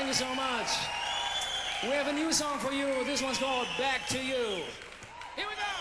you so much. We have a new song for you. This one's called Back to You. Here we go.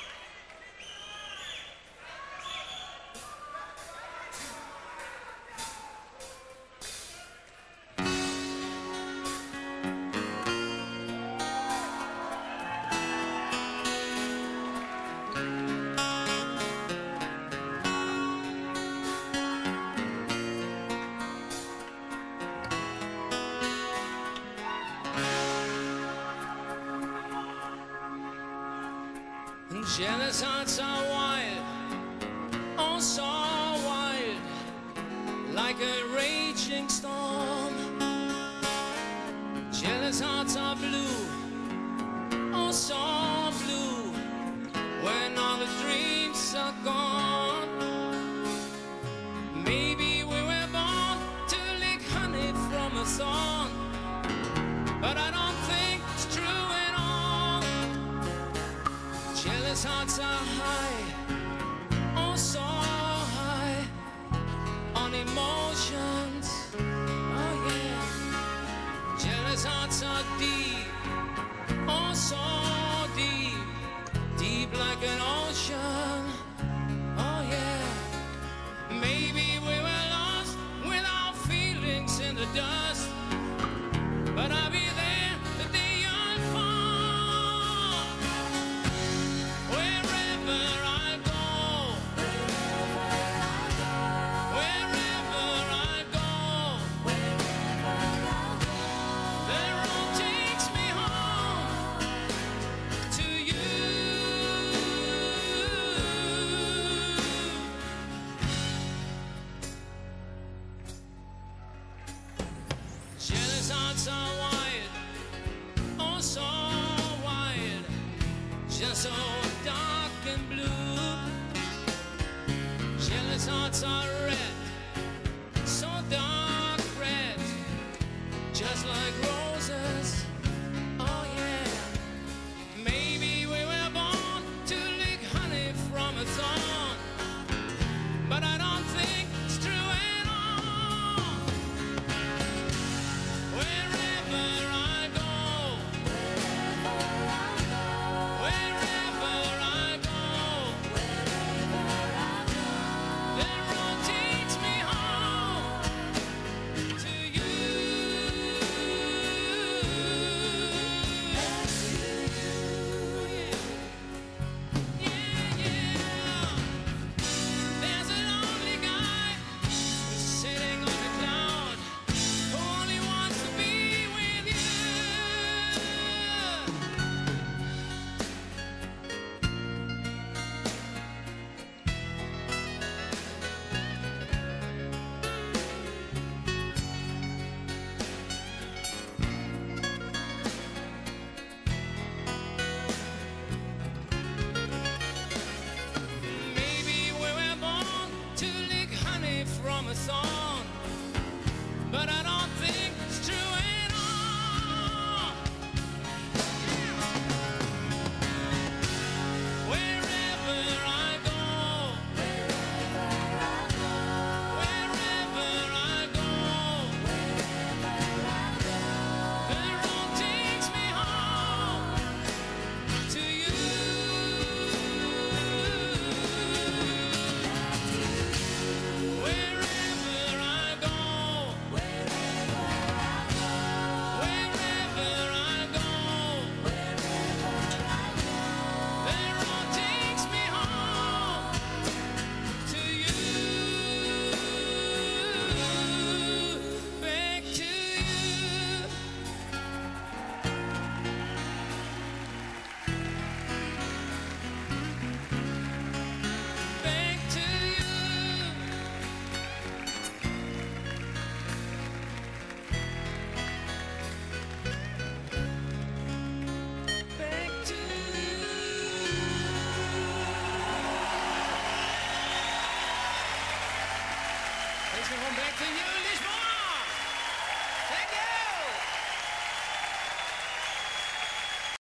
Jealous hearts are wild, oh so wild, like a raging storm. Jealous hearts are blue, oh so blue, when all the dreams are gone. Maybe we were born to lick honey from a thorn, but I don't think it's true at all. Jealous hearts are high, oh so high, on emotions, oh yeah. Jealous hearts are deep, oh so deep, deep like an ocean, oh yeah. Maybe we were lost with our feelings in the dust, but I'll be there the day I fall. Wherever I go, wherever I go, the road takes me home to you. Jealous hearts are wild, oh so wild, just so dark and blue. Jealous hearts are red, so dark red, just like roses, oh yeah. Maybe we were born to lick honey from a thorn, but I don't think it's true at all. Wherever I go, wherever I go, the road takes me home to you. Yeah, yeah. There's a lonely guy who's sitting on a cloud, who only wants to be with you. Maybe we were born to lick honey from a thorn,